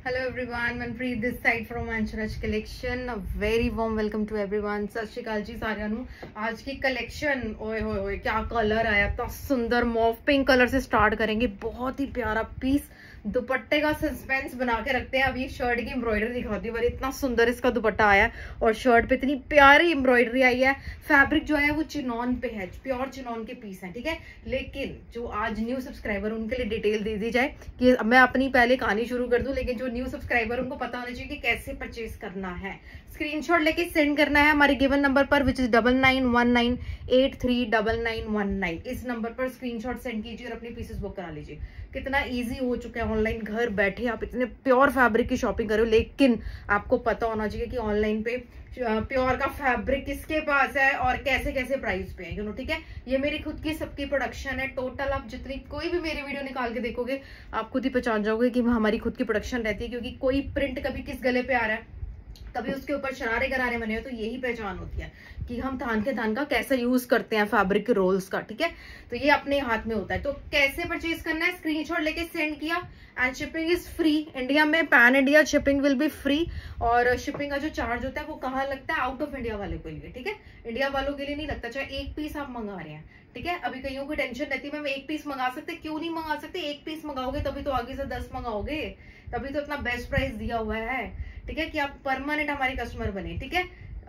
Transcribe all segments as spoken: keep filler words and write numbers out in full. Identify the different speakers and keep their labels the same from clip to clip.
Speaker 1: Hello everyone, Manpreet this side from Anshuraj collection. A very warm welcome to everyone. सत श्री अकाल जी सारिਆਂ ਨੂੰ। आज की कलेक्शन ओए होए होए क्या कलर आया, इतना सुंदर मॉव पिंक कलर से स्टार्ट करेंगे। बहुत ही प्यारा पीस, दुपट्टे का सस्पेंस बना के रखते हैं। अब ये शर्ट की एम्ब्रॉयडरी दिखाती हूँ, इतना सुंदर इसका दुपट्टा आया और शर्ट पे इतनी प्यारी एम्ब्रॉयडरी आई है। फैब्रिक जो है वो चिनॉन पे है, प्योर चिनॉन के पीस है, ठीक है। लेकिन जो आज न्यू सब्सक्राइबर उनके लिए डिटेल दे दी जाए कि मैं अपनी पहले कहानी शुरू कर दूं, लेकिन जो न्यू सब्सक्राइबर उनको पता होना चाहिए कि कैसे परचेज करना है। स्क्रीनशॉट लेके सेंड करना है हमारे गिवन नंबर पर, which is double nine one nine eight three double nine one nine. इस नंबर पर स्क्रीनशॉट सेंड कीजिए और अपनी पीसेस बुक करा लीजिए। कितना इजी हो चुका है, ऑनलाइन घर बैठे आप इतने प्योर फैब्रिक की शॉपिंग करो। लेकिन आपको पता होना चाहिए कि ऑनलाइन पे प्योर का फैब्रिक किसके पास है और कैसे कैसे प्राइस पे है, यू नो, ठीक है। ये मेरी खुद की सबकी प्रोडक्शन है। टोटल आप जितनी कोई भी मेरी वीडियो निकाल के देखोगे आप खुद ही पहचान जाओगे कि हमारी खुद की प्रोडक्शन रहती है। क्योंकि कोई प्रिंट कभी किस गले पे आ रहा है, कभी उसके ऊपर शरारे गरारे बने हो, तो यही पहचान होती है कि हम थान के थान का कैसे यूज करते हैं फैब्रिक के रोल्स का, ठीक है। तो ये अपने हाथ में होता है। तो कैसे परचेज करना है, स्क्रीनशॉट लेके सेंड किया and shipping is free. India में pan India shipping will be free. और शिपिंग का जो चार्ज होता है वो कहाँ लगता है, आउट ऑफ इंडिया वाले के लिए, ठीक है। इंडिया वालों के लिए नहीं लगता, चाहे एक पीस आप मंगा रहे हैं, ठीक है। अभी कईयों को टेंशन रहती है मैम एक पीस मंगा सकते, क्यों नहीं मंगा सकते। एक पीस मंगाओगे तभी तो आगे से दस मंगाओगे, तभी तो इतना बेस्ट प्राइस दिया हुआ है, ठीक है, कि आप परमानेंट हमारे कस्टमर बने, ठीक है।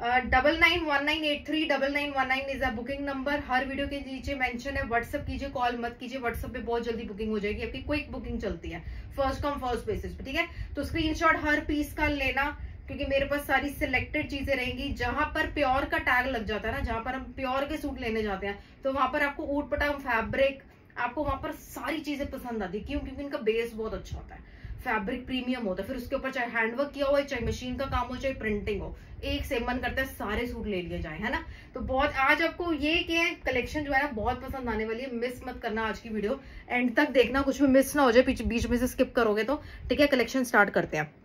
Speaker 1: Double nine one nine eight three double nine one nine is a booking number. हर वीडियो के नीचे मेंशन है। व्हाट्सएप कीजिए, कॉल मत कीजिए। व्हाट्सएप पे बहुत जल्दी बुकिंग हो जाएगी, आपकी क्विक बुकिंग चलती है, फर्स्ट कम फर्स्ट बेसिस पे, ठीक है। तो स्क्रीनशॉट हर पीस का लेना, क्योंकि मेरे पास सारी सिलेक्टेड चीजें रहेंगी। जहां पर प्योर का टैग लग जाता है ना, जहां पर हम प्योर के सूट लेने जाते हैं, तो वहां पर आपको ऊट पटांग फैब्रिक, आपको वहां पर सारी चीजें पसंद आती है। क्यों? क्योंकि इनका बेस बहुत अच्छा होता है, फैब्रिक प्रीमियम होता है। फिर उसके ऊपर चाहे हैंडवर्क किया हो, चाहे मशीन का काम हो, चाहे प्रिंटिंग हो, एक से मन करता है सारे सूट ले लिए जाए, है ना। तो बहुत आज आपको ये कि कलेक्शन जो है ना बहुत पसंद आने वाली है। मिस मत करना आज की वीडियो, एंड तक देखना, कुछ भी मिस ना हो जाए, बीच में से स्किप करोगे तो, ठीक है। कलेक्शन स्टार्ट करते हैं।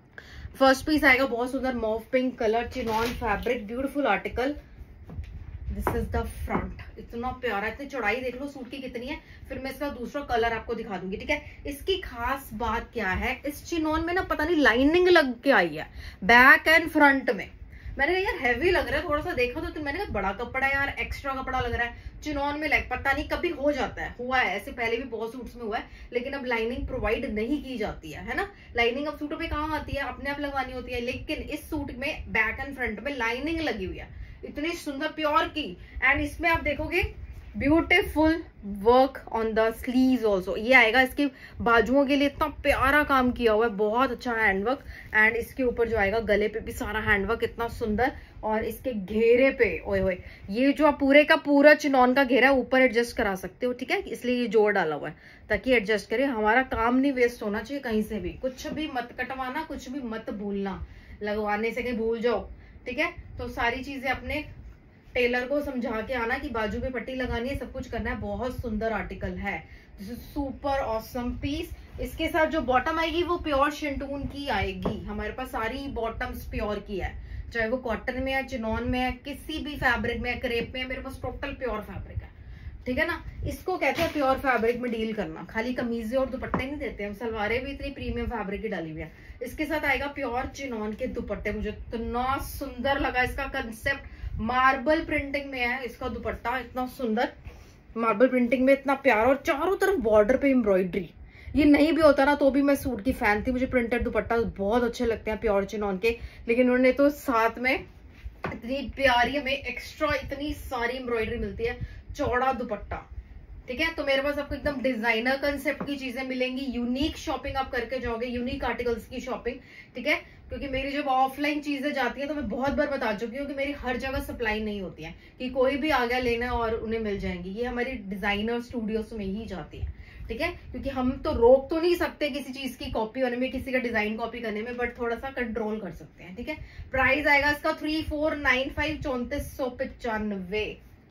Speaker 1: फर्स्ट पीस आएगा बहुत सुंदर mauve pink colour, chiffon fabric, beautiful article. This is the front, इतना प्यारा, इतनी चौड़ाई देख लो सूट की कितनी है। फिर मैं इसका दूसरा कलर आपको दिखा दूंगी, ठीक है। इसकी खास बात क्या है, इस चिनॉन में ना पता नहीं लाइनिंग लग के आई है बैक एंड फ्रंट में। मैंने कहा यार हैवी लग रहा है, थोड़ा सा देखा तो, तो मैंने कहा बड़ा कपड़ा है यार, एक्स्ट्रा कपड़ा लग रहा है चिनॉन में। लाइक पता नहीं कभी हो जाता है, हुआ है ऐसे पहले भी बहुत सूट्स में हुआ है, लेकिन अब लाइनिंग प्रोवाइड नहीं की जाती है, है ना। लाइनिंग अब सूटों पे कहाँ आती है, अपने आप लगवानी होती है। लेकिन इस सूट में बैक एंड फ्रंट में लाइनिंग लगी हुई है, इतनी सुंदर प्योर की। एंड इसमें आप देखोगे beautiful work on the sleeves also. ये आएगा इसके बाजुओं के लिए, इतना प्यारा काम किया हुआ है, बहुत अच्छा हैंडवर्क। एंड इसके ऊपर जो आएगा गले पे भी सारा हैंडवर्क, इतना सुंदर। और इसके घेरे पे ओए होए, ये जो पूरे का पूरा चिनॉन का घेरा ऊपर एडजस्ट करा सकते हो, ठीक है। इसलिए ये जोड़ डाला हुआ है ताकि एडजस्ट करे। हमारा काम नहीं वेस्ट होना चाहिए कहीं से भी, कुछ भी मत कटवाना, कुछ भी मत भूलना, लगवाने से कहीं भूल जाओ, ठीक है। तो सारी चीजें अपने टेलर को समझा के आना कि बाजू पे पट्टी लगानी है, सब कुछ करना है। बहुत सुंदर आर्टिकल है, this is super awesome piece. इसके साथ जो बॉटम आएगी वो प्योर शिंटून की आएगी। हमारे पास सारी बॉटम्स प्योर की है, चाहे वो कॉटन में है, चिनॉन में है, किसी भी फैब्रिक में है, क्रेप में है, मेरे पास टोटल प्योर फैब्रिक है, ठीक है ना। इसको कहते हैं प्योर फैब्रिक में डील करना। खाली कमीजें और दुपट्टे नहीं देते हम, सलवारें भी इतनी प्रीमियम फैब्रिक की डाली हुई है। इसके साथ आएगा प्योर चिनॉन के दुपट्टे। मुझे इतना सुंदर लगा इसका कंसेप्ट, मार्बल प्रिंटिंग में है इसका दुपट्टा, इतना सुंदर मार्बल प्रिंटिंग में, इतना प्यारा। और चारों तरफ बॉर्डर पे एम्ब्रॉयडरी। ये नहीं भी होता ना तो भी मैं सूट की फैन थी, मुझे प्रिंटेड दुपट्टा बहुत अच्छे लगते हैं प्योर चिनॉन के। लेकिन उन्होंने तो साथ में इतनी प्यारी हमें एक्स्ट्रा इतनी सारी एम्ब्रॉयडरी मिलती है, चौड़ा दुपट्टा, ठीक है। तो मेरे पास आपको एकदम डिजाइनर कंसेप्ट की चीजें मिलेंगी। यूनिक शॉपिंग आप करके जाओगे, यूनिक आर्टिकल्स की शॉपिंग, ठीक है। क्योंकि मेरी जब ऑफलाइन चीजें जाती हैं तो मैं बहुत बार बता चुकी हूँ कि मेरी हर जगह सप्लाई नहीं होती है कि कोई भी आ गया लेना और उन्हें मिल जाएंगी। ये हमारी डिजाइनर स्टूडियोज में ही जाती है, ठीक है। क्योंकि हम तो रोक तो नहीं सकते किसी चीज की कॉपी होने में, किसी का डिजाइन कॉपी करने में, बट थोड़ा सा कंट्रोल कर सकते हैं, ठीक है। प्राइस आएगा इसका थ्री फोर नाइन फाइव चौंतीस सौ पचानवे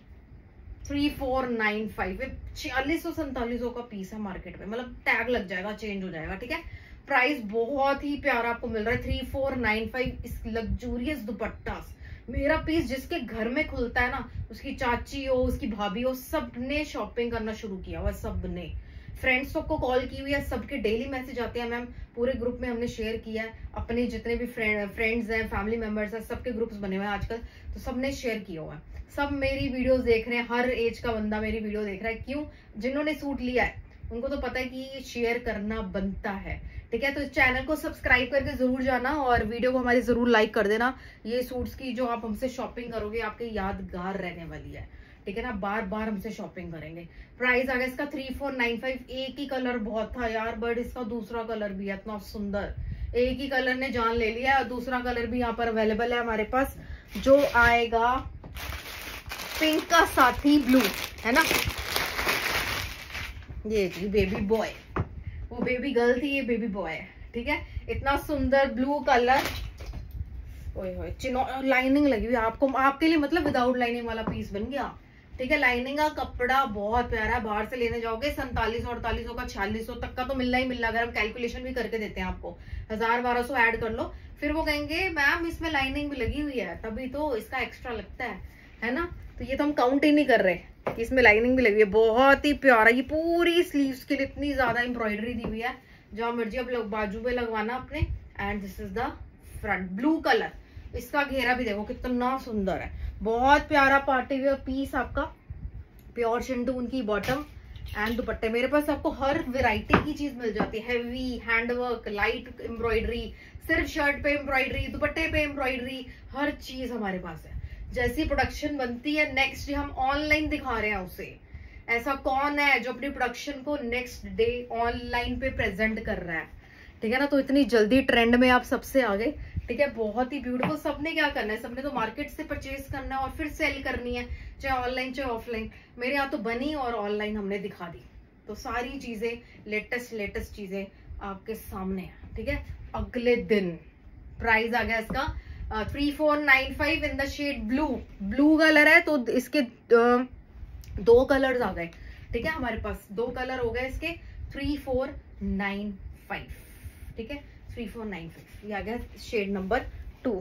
Speaker 1: थ्री फोर नाइन फाइव छियालीस सौ सैंतालीस सौ का पीस है मार्केट में, मतलब टैग लग जाएगा, चेंज हो जाएगा, ठीक है। प्राइस बहुत ही प्यारा आपको मिल रहा है, थ्री फोर नाइन फाइव। इस लग्जूरियस दुपट्टा, मेरा पीस जिसके घर में खुलता है ना, उसकी चाची हो, उसकी भाभी हो, सबने शॉपिंग करना शुरू किया हुआ, सबने। फ्रेंड्स सबको कॉल की हुई है, सबके डेली मैसेज आते हैं मैम, पूरे ग्रुप में हमने शेयर किया है, अपने जितने भी फ्रेंड फ्रेंड्स हैं, फैमिली मेंबर्स हैं, सबके ग्रुप्स बने हुए हैं आजकल, तो सबने शेयर किया हुआ है, सब मेरी वीडियोस देख रहे हैं, हर एज का बंदा मेरी वीडियो देख रहा है। क्यों? जिन्होंने सूट लिया है उनको तो पता है कि शेयर करना बनता है, ठीक है। तो इस चैनल को सब्सक्राइब करके जरूर जाना और वीडियो को हमारी जरूर लाइक कर देना। ये सूट्स की जो आप हमसे शॉपिंग करोगे आपके यादगार रहने वाली है, ठीक है ना, बार बार हमसे शॉपिंग करेंगे। प्राइस आ गया इसका थ्री फोर नाइन फाइव। एक ही कलर बहुत था यार, बट इसका दूसरा कलर भी है इतना सुंदर, एक ही कलर ने जान ले लिया और दूसरा कलर भी यहाँ पर अवेलेबल है हमारे पास, जो आएगा पिंक का साथी ब्लू, है ना। ये जी बेबी बॉय, वो बेबी गर्ल थी, ये बेबी बॉय है, ठीक है। इतना सुंदर ब्लू कलर, ओए होए चिनो लाइनिंग लगी हुई आपको, आपके लिए मतलब विदाउट लाइनिंग वाला पीस बन गया, ठीक है। लाइनिंग का कपड़ा बहुत प्यारा है, बाहर से लेने जाओगे सैंतालीस सौ अड़तालीस सौ का छियालीस सौ तक का तो मिलना ही मिलना, अगर हम कैलकुलेशन भी करके देते हैं आपको, हजार बारह सौ ऐड कर लो, फिर वो कहेंगे मैम इसमें लाइनिंग भी लगी हुई है, तभी तो इसका एक्स्ट्रा लगता है, है ना। तो ये तो हम काउंट ही नहीं कर रहे कि इसमें लाइनिंग भी लगी हुई है। बहुत ही प्यारा, ये पूरी स्लीव्स के लिए इतनी ज्यादा एम्ब्रॉयडरी दी हुई है, जहां मर्जी आप लोग बाजू पे लगवाना अपने। And this is the front, blue colour, इसका घेरा भी देखो कितना सुंदर है, बहुत प्यारा पार्टी वेयर पीस आपका, प्योर शिंटून की बॉटम एंड दुपट्टे। मेरे पास आपको हर वैरायटी की चीज मिल जाती है, हैवी हैंडवर्क, लाइट एम्ब्रॉयडरी, सिर्फ शर्ट पे एम्ब्रॉयडरी, दुपट्टे पे एम्ब्रॉयडरी, हर चीज हमारे पास है। जैसी प्रोडक्शन बनती है नेक्स्ट डे हम ऑनलाइन दिखा रहे हैं उसे। ऐसा कौन है जो अपनी प्रोडक्शन को नेक्स्ट डे ऑनलाइन पे प्रेजेंट कर रहा है, ठीक है ना। तो इतनी जल्दी ट्रेंड में आप सबसे आगे, ठीक है, बहुत ही ब्यूटीफुल। सबने क्या करना है, सबने तो मार्केट से परचेज करना है और फिर सेल करनी है, चाहे ऑनलाइन चाहे ऑफलाइन। मेरे यहाँ तो बनी और ऑनलाइन हमने दिखा दी, तो सारी चीजें लेटेस्ट लेटेस्ट चीजें आपके सामने है, ठीक है। अगले दिन प्राइस आ गया इसका three four nine five in the shade blue, blue colour है तो इसके uh, दो कलर्स आ गए, ठीक है, हमारे पास दो कलर हो गए इसके, थ्री फोर नाइन फाइव, ठीक है, थ्री फोर नाइन फाइव, ये आ गया शेड नंबर टू।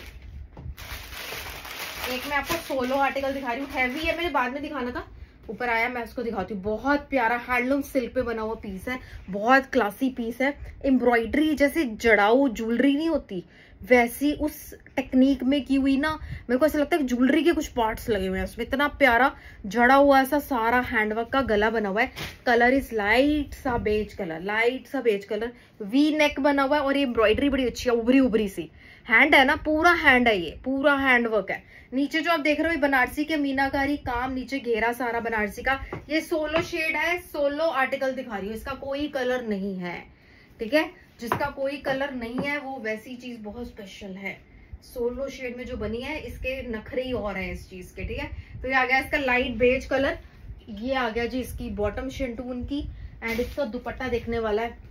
Speaker 1: एक मैं आपको सोलो आर्टिकल दिखा रही हूँ, हैवी है, मुझे बाद में दिखाना था, ऊपर आया मैं उसको दिखाती हूँ। बहुत प्यारा हैंडलूम सिल्क पे बना हुआ पीस है, बहुत क्लासी पीस है। एम्ब्रॉयडरी जैसे जड़ाऊ ज्वेलरी नहीं होती वैसी उस टेक्निक में की हुई ना, मेरे को ऐसा लगता है कि ज्वेलरी के कुछ पार्ट्स लगे हुए हैं उसमें, इतना प्यारा जड़ा हुआ ऐसा सारा हैंडवर्क का गला बना हुआ है। कलर इज लाइट सा बेज कलर, लाइट सा बेज कलर, वी नेक बना हुआ है और ये एम्ब्रॉयडरी बड़ी अच्छी है, उभरी उभरी सी हैंड है ना, पूरा हैंड है, ये पूरा हैंड वर्क है। नीचे जो आप देख रहे हो बनारसी के मीनाकारी काम, नीचे घेरा सारा बनारसी का। ये सोलो शेड है, सोलो आर्टिकल दिखा रही हूँ, इसका कोई कलर नहीं है, ठीक है। जिसका कोई कलर नहीं है वो वैसी चीज बहुत स्पेशल है, सोलो शेड में जो बनी है, इसके नखरे ही और हैं इस चीज के, ठीक है। तो ये आ गया इसका लाइट बेज कलर, ये आ गया जी इसकी बॉटम शिंटून की, एंड इसका दुपट्टा देखने वाला है,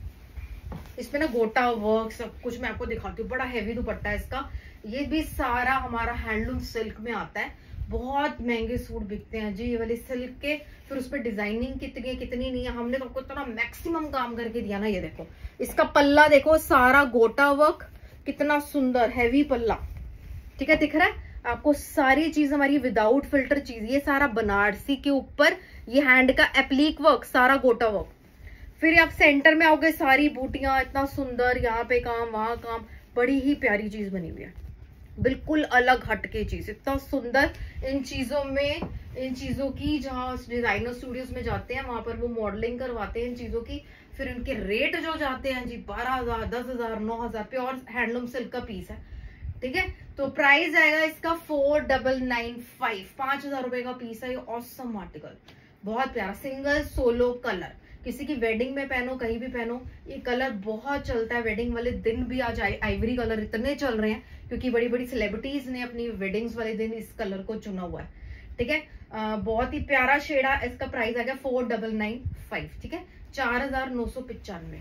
Speaker 1: इसमें ना गोटा वर्क सब कुछ मैं आपको दिखाती हूँ, बड़ा हैवी दुपट्टा है इसका। ये भी सारा हमारा हैंडलूम सिल्क में आता है, बहुत महंगे सूट बिकते हैं जी ये वाले सिल्क के, फिर उस पर डिजाइनिंग कितनी है कितनी नहीं है, हमने तो आपको इतना मैक्सिमम काम करके दिया ना। ये देखो इसका पल्ला देखो, सारा गोटा वर्क, कितना सुंदर हैवी पल्ला, ठीक है, दिख रहा है आपको। सारी चीज हमारी विदाउट फिल्टर चीज, ये सारा बनारसी के ऊपर ये हैंड का एप्लीक वर्क, सारा गोटा वर्क। फिर आप सेंटर में आओगे, सारी बूटियां, इतना सुंदर, यहाँ पे काम वहां काम, बड़ी ही प्यारी चीज बनी हुई है, बिल्कुल अलग हटके चीज, इतना सुंदर। इन चीजों में, इन चीजों की जहाँ डिजाइनर स्टूडियोज में जाते हैं वहां पर वो मॉडलिंग करवाते हैं इन चीजों की, फिर इनके रेट जो जाते हैं जी बारह हजार दस हजार नौ हजार प्योर हैंडलूम सिल्क का पीस है, ठीक है। तो प्राइस आएगा इसका फोर डबल नाइन फाइव, पांच हजार रुपए का पीस है। ये ऑसम आर्टिकल, बहुत प्यारा, सिंगल सोलो कलर, किसी की वेडिंग में पहनो, कहीं भी पहनो, ये कलर बहुत चलता है। वेडिंग वाले दिन भी आज आइवरी कलर इतने चल रहे हैं क्योंकि बड़ी बड़ी सेलिब्रिटीज ने अपनी वेडिंग्स वाले दिन इस कलर को चुना हुआ है, ठीक है। आ, बहुत ही प्यारा शेड है, इसका प्राइस आ गया फोर डबल नाइन फाइव, ठीक है, चार हजार नौ सौ पिचानवे।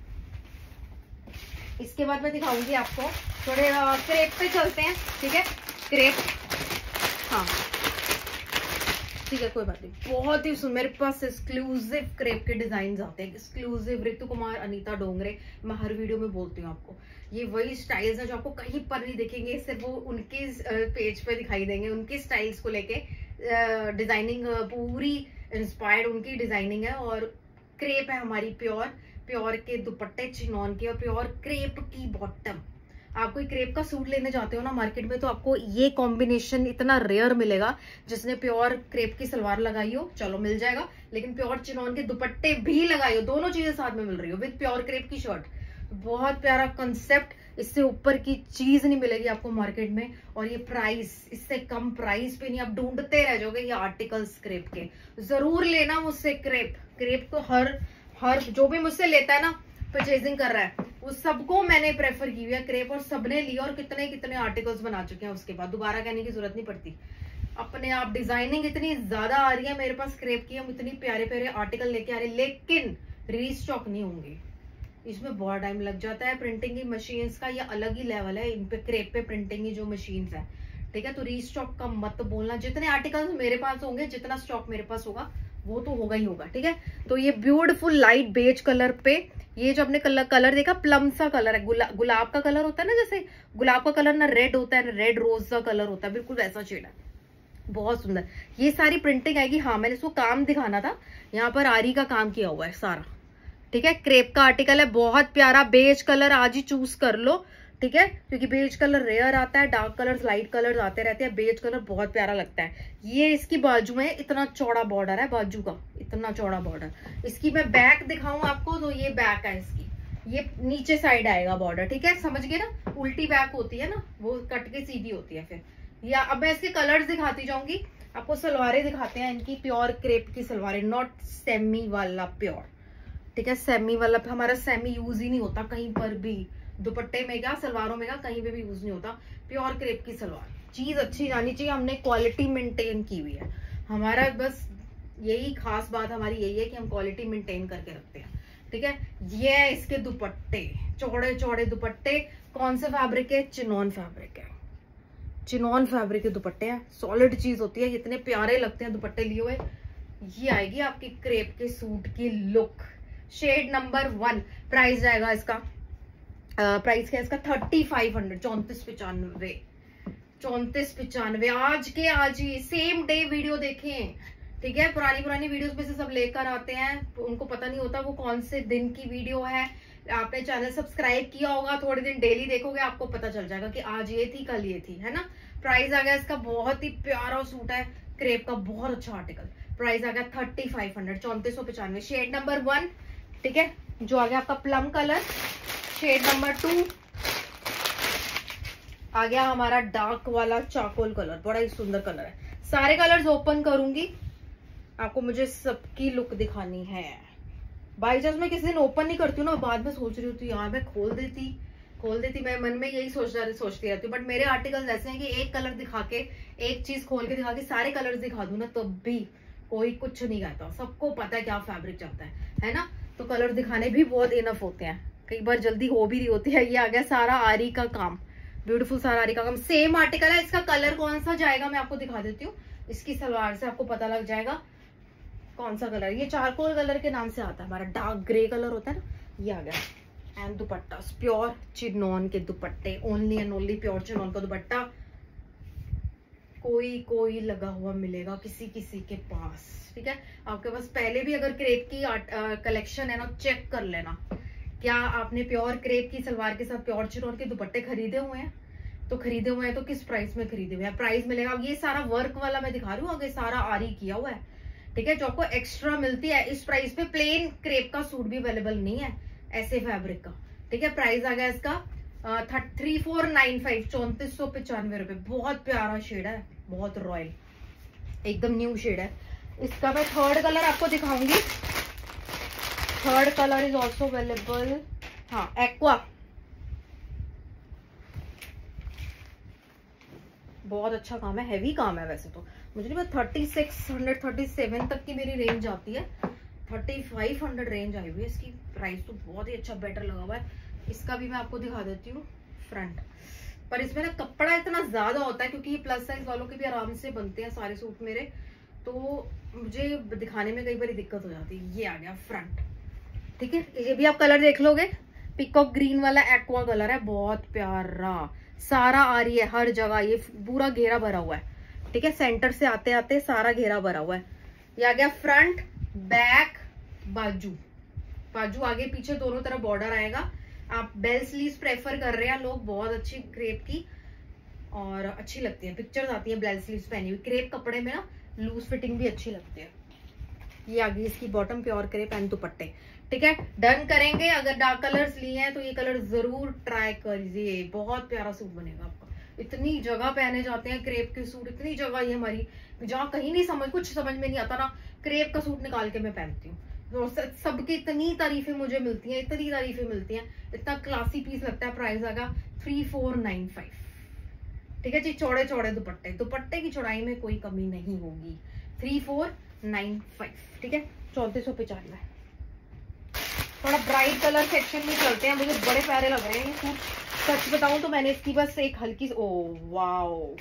Speaker 1: इसके बाद मैं दिखाऊंगी आपको थोड़े क्रेप पे चलते हैं, ठीक है, क्रेप, हाँ ठीक है कोई बात नहीं। बहुत ही मेरे पास एक्सक्लूसिव क्रेप के डिजाइन आते हैं, एक्सक्लूसिव। ऋतु कुमार, अनीता डोंगरे, मैं हर वीडियो में बोलती हूँ आपको, ये वही स्टाइल्स है जो आपको कहीं पर नहीं दिखेंगे, सिर्फ वो उनके पेज पे दिखाई देंगे, उनके स्टाइल्स को लेके डिजाइनिंग पूरी इंस्पायर्ड उनकी डिजाइनिंग है और क्रेप है हमारी प्योर, प्योर के दुपट्टे चिनॉन के और प्योर क्रेप की बॉटम। आप कोई क्रेप का सूट लेने जाते हो ना मार्केट में, तो आपको ये कॉम्बिनेशन इतना रेयर मिलेगा। जिसने प्योर क्रेप की सलवार लगाई हो चलो मिल जाएगा, लेकिन प्योर चिनॉन के दुपट्टे भी लगाई हो, दोनों चीजें साथ में मिल रही हो विद प्योर क्रेप की शर्ट। बहुत प्यारा कंसेप्ट, इससे ऊपर की चीज नहीं मिलेगी आपको मार्केट में। और ये प्राइस, इससे कम प्राइस पे नहीं, आप ढूंढते रह जाओगे ये आर्टिकल्स क्रेप के। जरूर लेना मुझसे क्रेप। क्रेप तो हर हर जो भी मुझसे लेता है ना, परचेजिंग कर रहा है, उस सबको मैंने प्रेफर की हुई है क्रेप, और सबने लिया और कितने कितने आर्टिकल्स बना चुके हैं। उसके बाद दोबारा कहने की जरूरत नहीं पड़ती। अपने आप डिजाइनिंग इतनी ज्यादा आ रही है मेरे पास क्रेप की, हम इतनी प्यारे प्यारे आर्टिकल लेके आ रहे हैं, लेकिन रीस्टॉक नहीं होंगे। इसमें बहुत टाइम लग जाता है। प्रिंटिंग की मशीन्स का ये अलग ही लेवल है, इन पे क्रेप पे प्रिंटिंग की जो मशीन्स है, ठीक है। तो रीस्टॉक का मत बोलना। जितने आर्टिकल्स मेरे पास होंगे, जितना स्टॉक मेरे पास होगा, वो तो होगा ही होगा, ठीक है। तो ये ब्यूटीफुल लाइट बेज कलर पे, ये जो अपने कलर कलर देखा प्लम सा कलर है, गुला, गुलाब का कलर होता है ना, जैसे गुलाब का कलर ना रेड होता है ना रेड रोज का कलर होता है, बिल्कुल वैसा शेड है, बहुत सुंदर। ये सारी प्रिंटिंग आएगी। हाँ, मैंने इसको काम दिखाना था, यहाँ पर आरी का काम किया हुआ है सारा, ठीक है। क्रेप का आर्टिकल है, बहुत प्यारा बेज कलर, आज ही चूज कर लो, ठीक है, क्योंकि बेज कलर रेयर आता है, डार्क कलर्स लाइट कलर्स आते रहते हैं, बेज कलर बहुत प्यारा लगता है। ये इसकी बाजू में इतना चौड़ा बॉर्डर है, बाजू का इतना चौड़ा बॉर्डर। इसकी मैं बैक दिखाऊं आपको, तो ये बैक है इसकी, ये नीचे साइड आएगा बॉर्डर, ठीक है, समझ गए ना। उल्टी बैक होती है ना, वो कट के सीधी होती है फिर। या अब मैं इसके कलर्स दिखाती जाऊंगी आपको। सलवारें दिखाते हैं इनकी, प्योर क्रेप की सलवारें, नॉट सेमी वाला प्योर, ठीक है। सेमी वाला हमारा सेमी यूज ही नहीं होता कहीं पर भी, दुपट्टे में क्या सलवारों में क्या कहीं पे भी यूज नहीं होता। प्योर क्रेप की सलवार, चीज अच्छी जानी चाहिए, हमने क्वालिटी मेंटेन की हुई है। हमारा बस यही खास बात हमारी यही है कि हम क्वालिटी मेंटेन करके रखते हैं, ठीक है। ये है इसके दुपट्टे, चौड़े चौड़े दुपट्टे। कौन से फैब्रिक है? चिनॉन फैब्रिक है, चिनॉन फैब्रिक के दुपट्टे हैं, सॉलिड चीज होती है, इतने प्यारे लगते हैं दुपट्टे लिए हुए। ये आएगी आपकी क्रेप के सूट की look. Shade number one. Price जाएगा इसका, प्राइस क्या है इसका? थर्टी फाइव हंड्रेड, चौंतीस पिचानवे, चौंतीस पिचानवे। आज के आज ही सेम डे वीडियो देखें, ठीक है। पुरानी पुरानी वीडियोस में से सब लेकर आते हैं, उनको पता नहीं होता वो कौन से दिन की वीडियो है। आपने चैनल सब्सक्राइब किया होगा, थोड़े दिन डेली देखोगे, आपको पता चल जाएगा कि आज ये थी कल ये थी, है ना। प्राइस आ गया इसका, बहुत ही प्यारा सूट है क्रेप का, बहुत अच्छा आर्टिकल। प्राइस आ गया थर्टी फाइव हंड्रेड, चौंतीस सौ पिचानवे। शेड नंबर वन, ठीक है, जो आ गया आपका plum colour. Shade number two आ गया हमारा डार्क वाला चाकोल कलर, बड़ा ही सुंदर कलर है। सारे कलर्स ओपन करूंगी, आपको मुझे सबकी लुक दिखानी है। बाई चांस मैं किसी दिन ओपन नहीं करती हूँ ना, बाद में सोच रही हूँ यार मैं खोल देती खोल देती मैं मन में यही सोच सोचती रहती हूँ। बट मेरे आर्टिकल्स ऐसे हैं कि एक कलर दिखा के, एक चीज खोल के दिखा के सारे कलर्स दिखा दूं ना, तब तो भी कोई कुछ नहीं कहता, सबको पता है क्या फैब्रिक चाहता है, है ना। तो कलर दिखाने भी बहुत इनफ होते हैं, कई बार जल्दी हो भी रही होती है। ये आ गया सारा आरी का काम, ब्यूटीफुल सारा आरी का काम। सेम आर्टिकल है, इसका कलर कौन सा जाएगा मैं आपको दिखा देती हूँ। इसकी सलवार से आपको पता लग जाएगा कौन सा कलर। ये चारकोल कलर के नाम से आता है, हमारा डार्क ग्रे कलर होता है ना, ये आ गया। एंड दुपट्टा प्योर चिनॉन के दुपट्टे, only and only pure chinon का दुपट्टा, कोई कोई लगा हुआ मिलेगा किसी किसी के पास, ठीक है। आपके पास पहले भी अगर क्रेप की कलेक्शन है ना, चेक कर लेना, क्या आपने प्योर क्रेप की सलवार के साथ प्योर चिनॉन के दुपट्टे खरीदे हुए हैं? तो खरीदे हुए हैं तो किस प्राइस में खरीदे हुए हैं? प्राइस मिलेगा, ये सारा वर्क वाला मैं दिखा रही हूँ, आगे सारा आरी किया हुआ है, ठीक है, जो आपको एक्स्ट्रा मिलती है इस प्राइस पे। प्लेन क्रेप का सूट भी अवेलेबल नहीं है ऐसे फैब्रिक का, ठीक है। प्राइस आ गया इसका थ्री फोर नाइन फाइव, चौंतीस सौ पचानवे रुपए। बहुत प्यारा शेड है, बहुत रॉयल, एकदम न्यू शेड है। इसका मैं थर्ड कलर आपको दिखाऊंगी। Third colour is also available, हाँ, एक्वा। बहुत अच्छा काम है, हैवी काम है वैसे तो। मुझे नहीं पता, thirty six hundred thirty seven तक की मेरी रेंज आती है, थर्टी फाइव हंड्रेड रेंज आई हुई है इसकी। प्राइस तो बहुत ही अच्छा बेटर लगा हुआ है। इसका भी मैं आपको दिखा देती हूँ फ्रंट, पर इसमें ना कपड़ा इतना ज्यादा होता है क्योंकि प्लस साइज वालों के भी आराम से बनते हैं सारे सूट मेरे, तो मुझे दिखाने में कई बार दिक्कत हो जाती है। ये आ गया फ्रंट, ठीक है। ये भी आप कलर देख लोगे, पिकॉक ग्रीन वाला एक्वा कलर है, बहुत प्यारा, सारा आ रही है हर जगह, ये पूरा घेरा भरा हुआ है, ठीक है। सेंटर से आते आते सारा घेरा भरा हुआ है। ये आ गया फ्रंट, बैक, बाजू, बाजू आगे पीछे दोनों तरफ बॉर्डर आएगा। आप बेल स्लीव्स प्रेफर कर रहे हैं लोग, बहुत अच्छी क्रेप की और अच्छी लगती है, पिक्चर्स आती है बेल स्लीव्स पहनी हुई। क्रेप कपड़े में ना लूज फिटिंग भी अच्छी लगती है। ये आगे इसकी बॉटम प्योर क्रेप एंड दुपट्टे, ठीक है। डन करेंगे। अगर डार्क कलर्स लिए हैं तो ये कलर जरूर ट्राई करिए, बहुत प्यारा सूट बनेगा आपका। इतनी जगह पहने जाते हैं क्रेप के सूट, इतनी जगह ये हमारी जहाँ कहीं नहीं समझ कुछ समझ में नहीं आता ना, क्रेप का सूट निकाल के मैं पहनती हूँ तो सबकी इतनी तारीफें मुझे मिलती हैं, इतनी तारीफें मिलती हैं, इतना क्लासी पीस लगता है। प्राइस आएगा थ्री फोर नाइन फाइव, ठीक है जी। चौड़े चौड़े दुपट्टे, दुपट्टे की चौड़ाई में कोई कमी नहीं होगी। थ्री फोर नाइन फाइव, ठीक है। चौंतीस सौ पचानवे। थोड़ा ब्राइट कलर सेक्शन में चलते हैं, मुझे बड़े प्यारे लग रहे हैं ये सूट। सच बताऊं तो मैंने इसकी बस एक हल्की, ओ वाओ,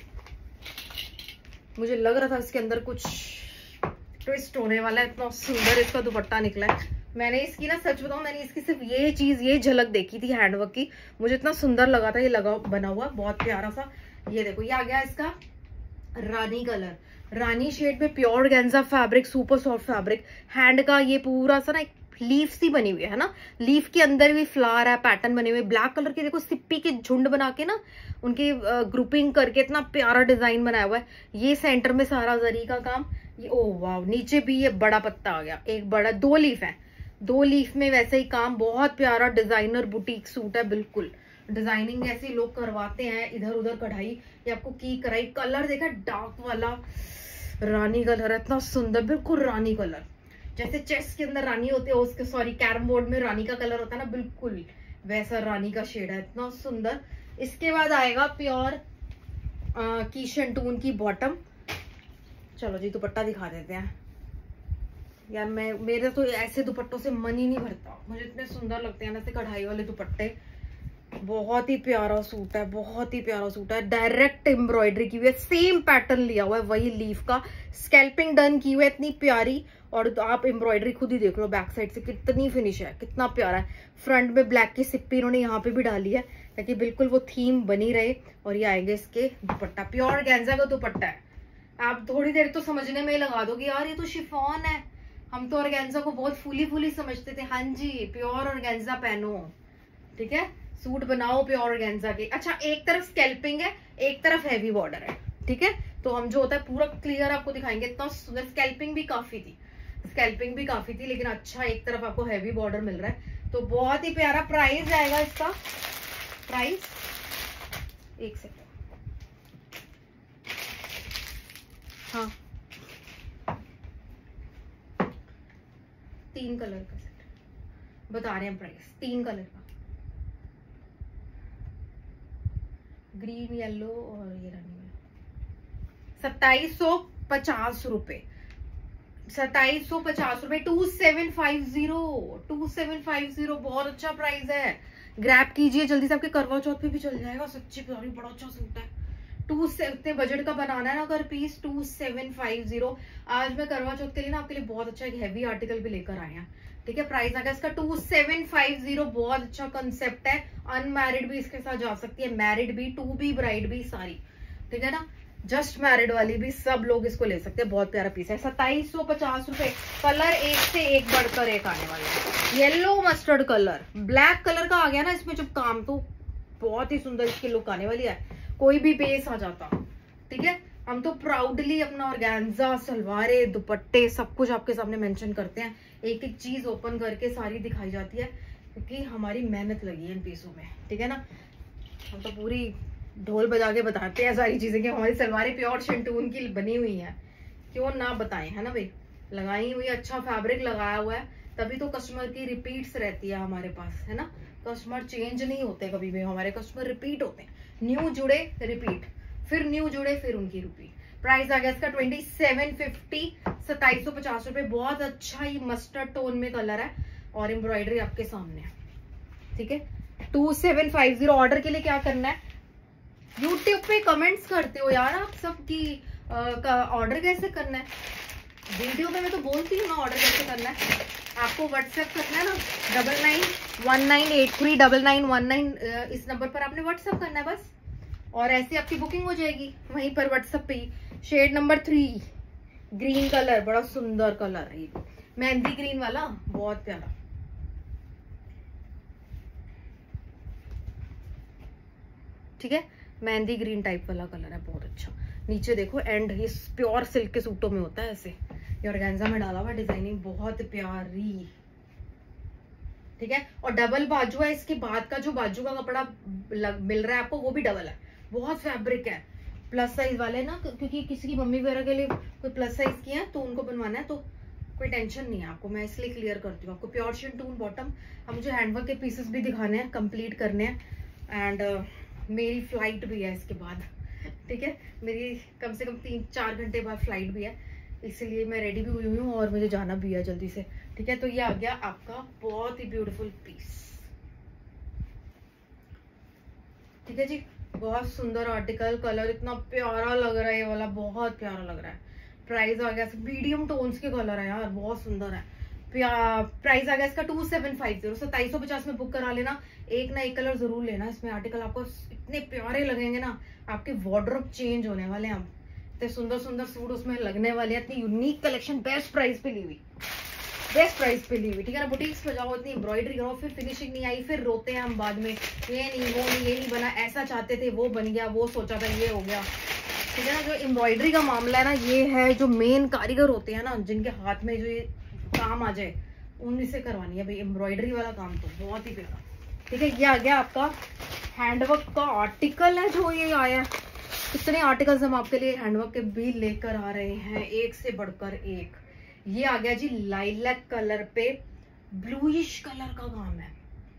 Speaker 1: मुझे लग रहा था इसके अंदर कुछ ट्विस्ट होने वाला है, इतना सुंदर इसका दुपट्टा निकला है। मैंने इसकी ना सच बताऊं, मैंने इसकी सिर्फ ये चीज, ये झलक देखी थी हैंडवर्क की, मुझे इतना सुंदर लगा था ये लगा बना हुआ, बहुत प्यारा सा। ये देखो, ये आ गया इसका रानी कलर, रानी शेड में प्योर गेंजा fabric, super soft fabric. Hand का ये पूरा सा ना लीफ सी बनी हुई है ना, लीफ के अंदर भी फ्लावर है, पैटर्न बने हुए ब्लैक कलर के। देखो सिप्पी के झुंड बना के ना उनकी ग्रुपिंग करके इतना प्यारा डिजाइन बनाया हुआ है। ये सेंटर में सारा जरी का काम, ये ओ वाव, नीचे भी ये बड़ा पत्ता आ गया, एक बड़ा, दो लीफ है, दो लीफ में वैसे ही काम, बहुत प्यारा डिजाइनर बुटीक सूट है। बिल्कुल डिजाइनिंग ऐसे लोग करवाते हैं, इधर उधर कढ़ाई, ये आपको की कराई। कलर देखा, डार्क वाला रानी कलर है, इतना सुंदर, बिल्कुल रानी कलर, जैसे चेस के अंदर रानी होती है, उसके सॉरी कैरम बोर्ड में रानी का कलर होता है ना, बिल्कुल वैसा रानी का शेड है, इतना सुंदर। इसके बाद आएगा प्योर की शंटून की बॉटम। चलो जी दुपट्टा दिखा देते हैं यार, मैं मेरे तो ऐसे दुपट्टों से मन ही नहीं भरता, मुझे इतने सुंदर लगते हैं ऐसे कढ़ाई वाले दुपट्टे। बहुत ही प्यारा सूट है, बहुत ही प्यारा सूट है, डायरेक्ट एम्ब्रॉयडरी की हुई है, सेम पैटर्न लिया हुआ है वही लीफ का, स्कैल्पिंग डन की हुई है, इतनी प्यारी। और तो आप एम्ब्रॉयडरी खुद ही देख लो बैक साइड से कितनी फिनिश है, कितना प्यारा है। फ्रंट में ब्लैक की सिप्पी इन्होंने यहाँ पे भी डाली है ताकि बिल्कुल वो थीम बनी रहे। और ये आएंगे इसके दुपट्टा, प्योर गेंजा का दुपट्टा है। आप थोड़ी देर तो समझने में ही लगा दोगे यार ये तो शिफॉन है, हम तो ऑर्गेन्जा को बहुत फूली फूली समझते थे। हाँ जी, प्योर ऑर्गेन्जा पहनो, ठीक है, सूट बनाओ प्योर ऑर्गेन्जा के। अच्छा, एक तरफ स्कैल्पिंग है, एक तरफ हैवी बॉर्डर है, ठीक है। तो हम जो होता है पूरा क्लियर आपको दिखाएंगे। इतना सुंदर, स्कैल्पिंग भी काफी थी, स्कैल्पिंग भी काफी थी, लेकिन अच्छा एक तरफ आपको हैवी बॉर्डर मिल रहा है, तो बहुत ही प्यारा। प्राइस आएगा इसका, प्राइस एक सेकंड, हाँ तीन कलर का सेट बता रहे हैं प्राइस, तीन कलर का, ग्रीन, येलो और ये रानी में, सत्ताईस सौ पचास रुपए, सत्ताईस सौ पचास रुपए, two seven five zero, two seven five zero, बहुत अच्छा प्राइस है। ग्रैब कीजिए जल्दी से, आपके करवा चौथ पे भी चल जाएगा। सच्ची प्यारी, बड़ा अच्छा सूट है। टू से इतने बजट का बनाना है ना अगर piece, two seven five zero. आज मैं करवा चौथ के लिए ना आपके लिए बहुत अच्छा एक हैवी आर्टिकल भी लेकर आए हैं, ठीक है। प्राइस आएगा इसका टू सेवन फाइव जीरो, बहुत अच्छा कंसेप्ट है। अनमैरिड भी इसके साथ जा सकती है, मैरिड भी, टू बी ब्राइड भी, सारी, ठीक है ना, जस्ट मैरिड वाली भी, सब लोग इसको ले सकते हैं। बहुत प्यारा पीस है, सत्ताईस सौ पचास रुपए। कलर एक से एक बढ़कर एक आने वाला है। Yellow mustard colour, black colour का आ गया ना इसमें जब काम, तो बहुत ही सुंदर इसकी लुक आने वाली है, कोई भी बेस आ जाता, ठीक है। हम तो प्राउडली अपना ऑर्गेन्जा, सलवारे, दुपट्टे सब कुछ आपके सामने मेंशन करते हैं, एक एक चीज ओपन करके सारी दिखाई जाती है, क्योंकि हमारी मेहनत लगी है इन पीसों में, ठीक है ना। हम तो पूरी ढोल बजा के बताते हैं सारी चीजें कि हमारी सलवारें प्योर शंटून की बनी हुई है, क्यों ना बताएं, है ना भाई। लगाई हुई, अच्छा फैब्रिक लगाया हुआ है, तभी तो कस्टमर की रिपीट्स रहती है हमारे पास, है ना। कस्टमर चेंज नहीं होते कभी भी, हमारे कस्टमर रिपीट होते हैं, न्यू जुड़े रिपीट, फिर न्यू जुड़े फिर उनकी रिपीट। प्राइस आ गया इसका ट्वेंटी सेवन फिफ्टी, सत्ताईस सौ पचास रुपए। बहुत अच्छा ही मस्टर्ड टोन में कलर है और एम्ब्रॉयडरी आपके सामने है, ठीक है। Two seven five zero. Order के लिए क्या करना है, यूट्यूब पे कमेंट्स करते हो यार आप सब की ऑर्डर कैसे करना है, वीडियो में मैं तो बोलती हूँ ना ऑर्डर कैसे करना है। आपको व्हाट्सएप करना है ना, double nine one nine eight three double nine one nine, इस नंबर पर आपने व्हाट्सएप करना है बस, और ऐसे आपकी बुकिंग हो जाएगी वहीं पर व्हाट्सएप पे ही। Shade number three, green colour, बड़ा सुंदर कलर है ये, मेहंदी ग्रीन वाला, बहुत प्यारा, ठीक है, मेहंदी ग्रीन टाइप वाला कलर है, बहुत अच्छा। नीचे देखो एंड ये प्योर सिल्क के सूटों में होता है ऐसे, ये ऑर्गेन्जा में डाला हुआ डिजाइनिंग बहुत प्यारी, ठीक है। और डबल बाजू है, इसके बाद का जो बाजू का कपड़ा लग, मिल रहा है आपको वो भी डबल है, बहुत फैब्रिक है। प्लस साइज वाले ना, क्योंकि किसी की मम्मी वगैरह के लिए कोई प्लस साइज की है तो उनको बनवाना है, तो कोई टेंशन नहीं है आपको, मैं इसलिए क्लियर करती हूँ आपको। Pure chiffon bottom. अब मुझे हैंडवर्क के पीसेस भी दिखाने हैं, कंप्लीट करने हैं एंड uh, मेरी फ्लाइट भी है इसके बाद, ठीक है, मेरी कम से कम तीन चार घंटे बाद फ्लाइट भी है, इसलिए मैं रेडी भी हुई हूँ और मुझे जाना भी है जल्दी से, ठीक है। तो ये आ गया आपका बहुत ही ब्यूटीफुल पीस, ठीक है जी, बहुत सुंदर आर्टिकल, कलर इतना प्यारा लग रहा है, ये वाला बहुत प्यारा लग रहा है। प्राइस आ गया, मीडियम टोन्स के कलर है यार, बहुत सुंदर है। प्राइस आ गया इसका टू सेवन फाइव जीरो, सत्ताईस सौ पचास में बुक करा लेना, एक ना एक कलर जरूर लेना इसमें। आर्टिकल आपको इतने प्यारे लगेंगे ना, आपके वार्डरोब चेंज होने वाले हैं, इतने सुंदर सुंदर सूट उसमें लगने वाले हैं, इतनी यूनिक कलेक्शन, बेस्ट प्राइस पे ली हुई, बेस्ट प्राइस पे ली हुई, ठीक है ना। बुटीक्स पे जाओ, इतनी एम्ब्रॉयडरी करो, फिर फिनिशिंग नहीं आई, फिर रोते हैं हम बाद में, ये नहीं वो नहीं, ये नहीं बना, ऐसा चाहते थे वो बन गया, वो सोचा था ये हो गया, ठीक है ना। जो एम्ब्रॉयडरी का मामला है ना, ये है जो मेन कारीगर होते हैं ना, जिनके हाथ में जो ये काम आ जाए उन्हीं से करवानी है भाई एम्ब्रॉयडरी वाला काम, तो बहुत ही प्यारा, ठीक है। ये आ गया आपका हैंडवर्क का आर्टिकल है जो ये आया, कितने आर्टिकल्स हम आपके लिए हैंडवर्क के भी लेकर आ रहे हैं, एक से बढ़कर एक। ये आ गया जी लाइलैक कलर पे ब्लूइश कलर का काम है,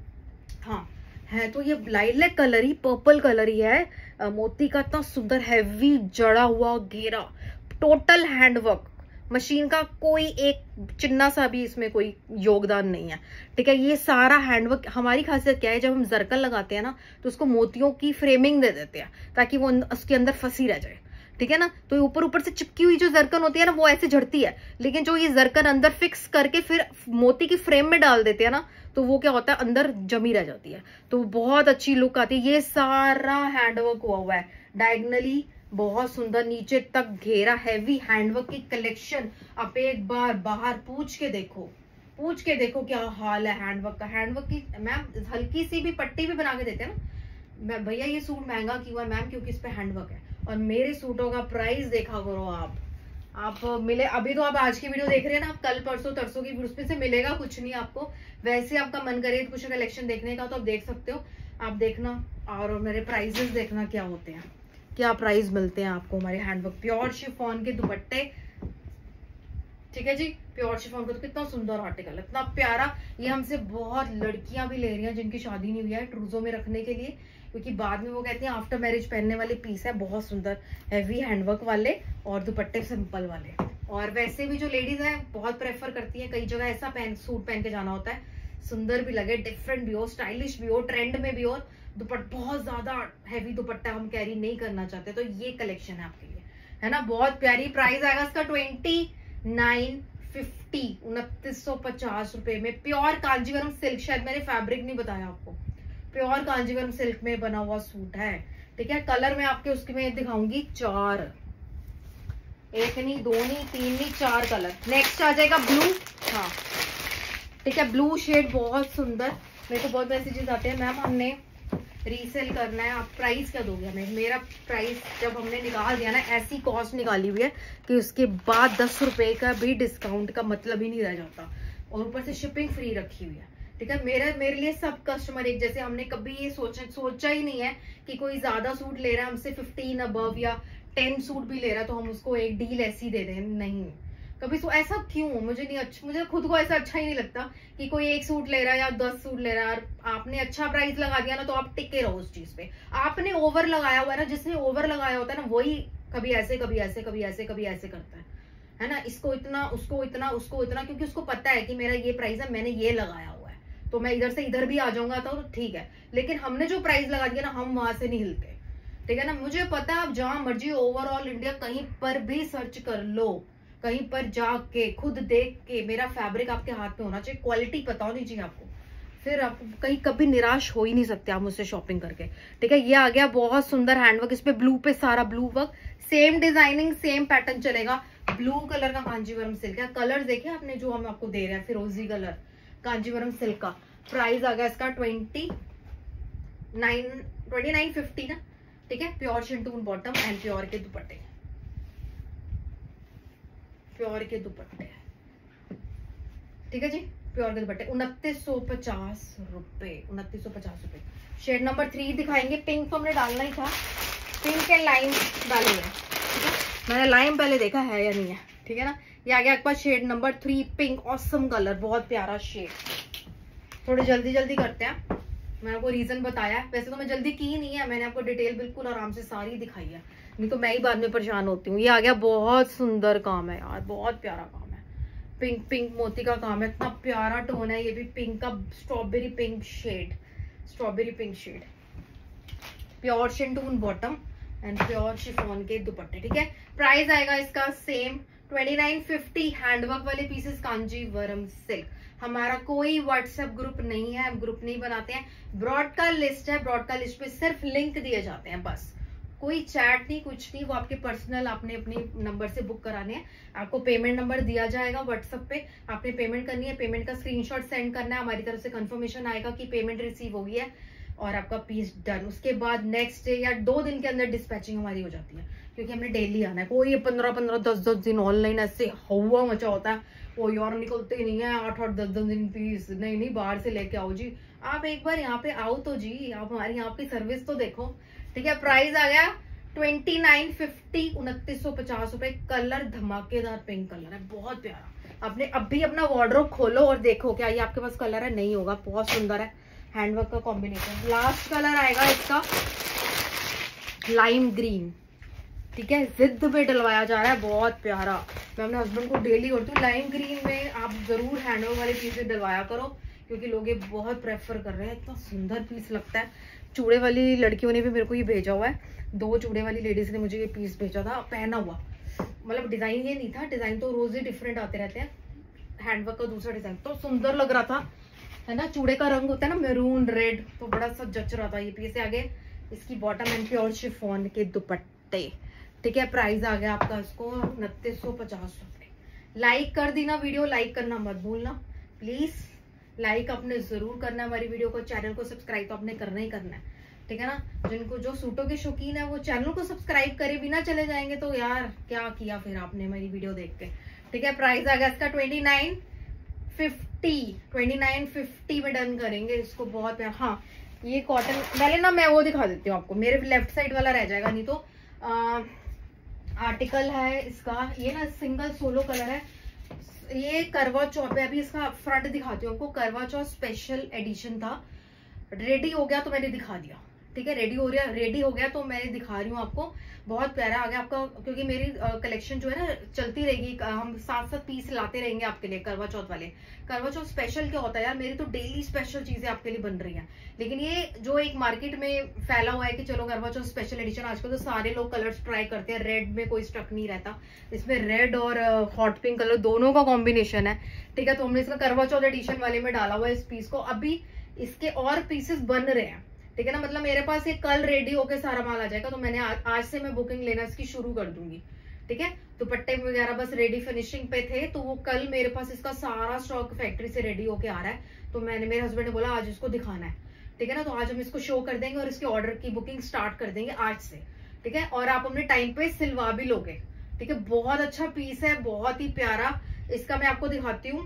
Speaker 1: हाँ है तो ये लाइलैक कलर ही, पर्पल कलर ही है, मोती का इतना सुंदर हैवी जड़ा हुआ घेरा, टोटल हैंडवर्क, मशीन का कोई एक चिन्ना सा भी इसमें कोई योगदान नहीं है, ठीक है। ये सारा हैंडवर्क, हमारी खासियत क्या है, जब हम जरकन लगाते हैं ना तो उसको मोतियों की फ्रेमिंग दे देते हैं ताकि वो उसके अंदर फंसी रह जाए, ठीक है ना। तो ऊपर ऊपर से चिपकी हुई जो जरकन होती है ना वो ऐसे झड़ती है, लेकिन जो ये जरकन अंदर फिक्स करके फिर मोती की फ्रेम में डाल देते हैं ना, तो वो क्या होता है अंदर जमी रह जाती है, तो बहुत अच्छी लुक आती है। ये सारा हैंडवर्क हुआ हुआ है डायगनली, बहुत सुंदर, नीचे तक घेरा, हैवी हैंडवर्क की कलेक्शन। आप एक बार बाहर पूछ के देखो, पूछ के देखो क्या हाल है हैंडवर्क का। हैंडवर्क की मैम हल्की सी भी पट्टी भी बना के देते हैं ना, भैया ये सूट महंगा क्यों है मैम, क्योंकि इस पे हैंडवर्क है। और मेरे सूटों का प्राइस देखा करो आप आप मिले, अभी तो आप आज की वीडियो देख रहे हैं ना, आप कल परसों तरसों की उसमें से मिलेगा कुछ नहीं आपको, वैसे आपका मन करे कुछ कलेक्शन देखने का तो आप देख सकते हो, आप देखना और मेरे प्राइजेस देखना क्या होते हैं, क्या प्राइस मिलते हैं आपको हमारे हैंडवर्क। प्योर शिफॉन के दुपट्टे, ठीक है जी, प्योर शिफॉन का तो कितना सुंदर आर्टिकल, इतना प्यारा। ये हमसे बहुत लड़कियां भी ले रही हैं जिनकी शादी नहीं हुई है, ट्रूजो में रखने के लिए, क्योंकि बाद में वो कहते हैं आफ्टर मैरिज पहनने वाले पीस है, बहुत सुंदर हैवी हैंडवर्क वाले और दुपट्टे सिंपल वाले। और वैसे भी जो लेडीज है बहुत प्रेफर करती है, कई जगह ऐसा पहन सूट पहन के जाना होता है, सुंदर भी लगे, डिफरेंट भी हो, स्टाइलिश भी हो, ट्रेंड में भी हो, दुपट्टा बहुत ज्यादा हैवी दुपट्टा हम कैरी नहीं करना चाहते, तो ये कलेक्शन है आपके लिए, है ना, बहुत प्यारी। प्राइस आएगा इसका ट्वेंटी नाइन फिफ्टी, उनतीस सौ पचास रुपए में। प्योर कांजीवरम सिल्क, शायद मैंने फैब्रिक नहीं बताया आपको, प्योर कांजीवरम सिल्क में बना हुआ सूट है, ठीक है। कलर में आपके उसके में दिखाऊंगी चार, एक नहीं दो नहीं तीन नहीं चार कलर। नेक्स्ट आ जाएगा ब्लू, हाँ ठीक है, ब्लू शेड बहुत सुंदर। मेरे को बहुत मैसेजेस आते हैं मैम हमने रीसेल करना है, आप प्राइस क्या दोगे हमें। मेरा प्राइस जब हमने निकाल दिया ना, ऐसी कॉस्ट निकाली हुई है कि उसके बाद दस रुपए का भी डिस्काउंट का मतलब ही नहीं रह जाता, और ऊपर से शिपिंग फ्री रखी हुई है, ठीक है। मेरा मेरे लिए सब कस्टमर एक जैसे, हमने कभी ये सोचा सोचा ही नहीं है कि कोई ज्यादा सूट ले रहा है हमसे फिफ्टीन अबव या टेन सूट भी ले रहा है तो हम उसको एक डील ऐसी दे दें, नहीं कभी। तो ऐसा क्यों, मुझे नहीं अच्छा, मुझे खुद को ऐसा अच्छा ही नहीं लगता कि कोई एक सूट ले रहा है या दस सूट ले रहा है, आपने अच्छा प्राइस लगा दिया ना तो आप टिके रहो उस चीज पे। आपने ओवर लगाया हुआ है ना, जिसने ओवर लगाया होता है ना वही कभी ऐसे कभी ऐसे कभी ऐसे कभी ऐसे करता है, है ना। इसको इतना, उसको इतना, उसको इतना, क्योंकि उसको पता है कि मेरा ये प्राइस है, मैंने ये लगाया हुआ है, तो मैं इधर से इधर भी आ जाऊंगा तो ठीक है। लेकिन हमने जो प्राइस लगा दिया ना, हम वहां से नहीं हिलते, ठीक है ना। मुझे पता है आप जहां मर्जी ओवरऑल इंडिया कहीं पर भी सर्च कर लो, कहीं पर जाके खुद देख के, मेरा फैब्रिक आपके हाथ में होना चाहिए, क्वालिटी पता होनी चाहिए आपको, फिर आप कहीं कभी निराश हो ही नहीं सकते आप मुझसे शॉपिंग करके, ठीक है। ये आ गया बहुत सुंदर हैंडवर्क, इस पे ब्लू पे सारा blue work, same designing same pattern चलेगा। ब्लू कलर का कांजीवरम सिल्क है, कलर देखिए आपने जो हम आपको दे रहे हैं, फिरोजी कलर कांजीवरम सिल्क का। प्राइस आ गया इसका twenty nine twenty nine fifty ना, ठीक है। Pure shantoon bottom and pure के दुपट्टे, प्योर के दुपट्टे, ठीक है जी। प्योर के दुपट्टे उनतीस सौ पचास रुपए, उनतीस सौ पचास रुपए। शेड नंबर थ्री दिखाएंगे। पिंक तो हमने डालना ही था, पिंक के लाइम डाले हुए, ठीक है। मैंने लाइम पहले देखा है या नहीं है, ठीक है ना। ये आ गया आपके पास shade number three, pink, awesome colour, बहुत प्यारा शेड। थोड़ी जल्दी जल्दी करते हैं, मैंने आपको रीजन बताया है। वैसे तो मैं जल्दी की नहीं है, मैंने आपको डिटेल बिल्कुल आराम से सारी दिखाई है, नहीं तो मैं ही बाद में परेशान होती हूँ। ये आ गया, बहुत सुंदर काम है यार, बहुत प्यारा काम है। पिंक पिंक मोती का काम है, इतना प्यारा टोन है। ये भी पिंक का strawberry pink shade, strawberry pink shade. Pure shantoon bottom and pure chiffon के दुपट्टे, ठीक है। प्राइस आएगा इसका same twenty nine fifty. Handwork वाले पीसेस कांजीवरम सिल्क। हमारा कोई व्हाट्सएप ग्रुप नहीं है, हम ग्रुप नहीं बनाते हैं। ब्रॉडकास्ट लिस्ट है, ब्रॉडकास्ट लिस्ट पे सिर्फ लिंक दिए जाते हैं बस, कोई चैट नहीं, कुछ नहीं। वो आपके पर्सनल आपने अपने नंबर से बुक कराने हैं। आपको पेमेंट नंबर दिया जाएगा व्हाट्सएप पे, आपने पेमेंट करनी है, पेमेंट का स्क्रीनशॉट सेंड करना है, हमारी तरफ से कंफर्मेशन आएगा कि पेमेंट रिसीव हो गई है और आपका पीस डन। उसके बाद नेक्स्ट डे या दो दिन के अंदर डिस्पैचिंग हमारी हो जाती है, क्योंकि हमने डेली आना है। कोई पंद्रह पंद्रह दस दस दिन ऑनलाइन ऐसे हवा मचा होता है, वो यार निकलते ही नहीं है, आठ आठ दस दस दिन पीस। नहीं नहीं, बाहर से लेके आओ जी, आप एक बार यहाँ पे आओ तो जी, आप हमारी यहाँ की सर्विस तो देखो, ठीक है। प्राइस आ गया ट्वेंटी नाइन फिफ्टी, उनतीस सौ पचास रुपए। कलर धमाकेदार पिंक कलर है, बहुत प्यारा। आपने अभी अपना वार्डरोब खोलो और देखो क्या ये आपके पास कलर है, नहीं होगा, बहुत सुंदर है। हैंडवर्क का कॉम्बिनेशन। लास्ट कलर आएगा इसका लाइम ग्रीन, ठीक है। जिद पे डलवाया जा रहा है, बहुत प्यारा। मैं अपने हस्बैंड को डेली करती हूँ, लाइम ग्रीन में आप जरूर हैंडवर्क वाले पीस डलवाया करो, क्योंकि लोग ये बहुत प्रेफर कर रहे हैं। इतना सुंदर पीस लगता है। चूड़े वाली लड़कियों ने भी मेरे को ये भेजा हुआ है, दो चूड़े वाली लेडीज ने मुझे ये पीस भेजा था पहना हुआ। मतलब डिजाइन ये नहीं था, डिजाइन तो रोज ही डिफरेंट आते रहते हैं। हैंडवर्क का दूसरा डिजाइन तो सुंदर लग रहा था, है ना। चूड़े का रंग होता है ना मैरून रेड, तो बड़ा सा जच रहा था ये पीस। आगे इसकी बॉटम एंड प्योर शिफॉन के दुपट्टे, ठीक है। प्राइस आ गया आपका इसको उनतीस सौ पचास रुपए। लाइक कर दी ना वीडियो, लाइक करना मत भूलना प्लीज। लाइक आपने जरूर करना है हमारी वीडियो को, चैनल को सब्सक्राइब तो आपने करना ही करना है, ठीक है ना। जिनको जो सूटों के शौकीन है वो चैनल को सब्सक्राइब करे बिना चले जाएंगे तो यार क्या किया फिर आपने हमारी वीडियो देख के, ठीक है। प्राइस आ गया इसका twenty nine fifty, twenty nine fifty में डन करेंगे इसको, बहुत प्यार। हाँ ये कॉटन, पहले ना मैं वो दिखा देती हूँ आपको, मेरे लेफ्ट साइड वाला रह जाएगा, नहीं तो आ, आर्टिकल है इसका, ये ना सिंगल सोलो कलर है। ये करवा चौथ पे, अभी इसका फ्रंट दिखाती हूँ आपको। करवा चौथ स्पेशल एडिशन था, रेडी हो गया तो मैंने दिखा दिया, ठीक है। रेडी हो रहा रेडी हो गया तो मैं दिखा रही हूँ आपको। बहुत प्यारा आ गया आपका, क्योंकि मेरी कलेक्शन जो है ना चलती रहेगी, हम सात सात पीस लाते रहेंगे आपके लिए करवा चौथ वाले। करवा चौथ स्पेशल क्या होता है यार, मेरी तो डेली स्पेशल चीजें आपके लिए बन रही हैं। लेकिन ये जो एक मार्केट में फैला हुआ है कि चलो करवा चौथ स्पेशल एडिशन, आजकल तो सारे लोग कलर्स ट्राई करते हैं। रेड में कोई स्टक नहीं रहता, इसमें रेड और हॉट पिंक कलर दोनों का कॉम्बिनेशन है, ठीक है। तो हमने इसका करवा चौथ एडिशन वाले में डाला हुआ है इस पीस को। अभी इसके और पीसेस बन रहे हैं, ठीक है ना। मतलब मेरे पास ये कल रेडी होके सारा माल आ जाएगा, तो मैंने आ, आज से मैं बुकिंग लेना इसकी शुरू कर दूंगी, ठीक है। दुपट्टे वगैरह बस रेडी फिनिशिंग पे थे, तो वो कल मेरे पास इसका सारा स्टॉक फैक्ट्री से रेडी होके आ रहा है। तो मैंने, मेरे हस्बैंड ने बोला आज इसको दिखाना है, ठीक है ना। तो आज हम इसको शो कर देंगे और इसके ऑर्डर की बुकिंग स्टार्ट कर देंगे आज से, ठीक है। और आप अपने टाइम पे सिलवा भी लोगे, ठीक है। बहुत अच्छा पीस है, बहुत ही प्यारा। इसका मैं आपको दिखाती हूँ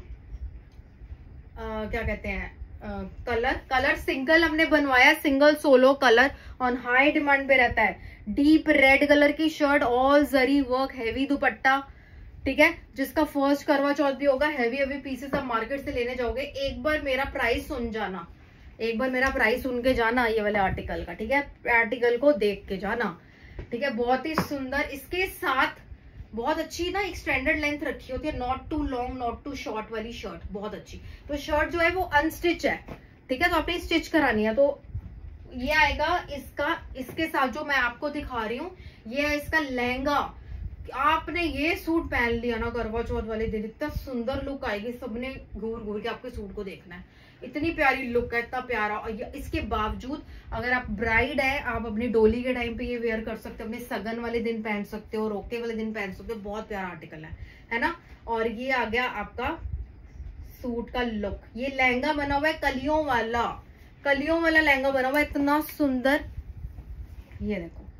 Speaker 1: क्या कहते हैं कलर uh, कलर सिंगल हमने बनवाया, single solo colour on high demand पे रहता है। डीप रेड कलर की shirt, all zari work, heavy dupatta, ठीक है। जिसका फर्स्ट करवा चौथ भी होगा। हैवी हैवी पीसेस आप मार्केट से लेने जाओगे, एक बार मेरा प्राइस सुन जाना, एक बार मेरा प्राइस सुन के जाना ये वाले आर्टिकल का, ठीक है। आर्टिकल को देख के जाना, ठीक है। बहुत ही सुंदर, इसके साथ बहुत अच्छी ना एक स्टैंडर्ड लेंथ रखी होती है, not too long not too short वाली शर्ट, बहुत अच्छी। तो शर्ट जो है वो अनस्टिच है, ठीक है। तो आपने स्टिच करानी है, तो ये आएगा इसका, इसके साथ जो मैं आपको दिखा रही हूँ ये है इसका लहंगा। आपने ये सूट पहन लिया ना करवा चौथ वाले दिन, इतना सुंदर लुक आएगी, सबने घूर घूर के आपके सूट को देखना है। इतनी प्यारी लुक है, इतना प्यारा। और इसके बावजूद अगर आप ब्राइड है, आप अपनी डोली के टाइम पे ये वेयर कर सकते हो, अपने सगन वाले दिन पहन सकते हो, रोके वाले दिन पहन सकते हो। बहुत प्यारा आर्टिकल है, है ना। और ये आ गया आपका सूट का लुक। ये लहंगा बना हुआ है कलियों वाला, कलियों वाला लहंगा बना हुआ है, इतना सुंदर। ये देखो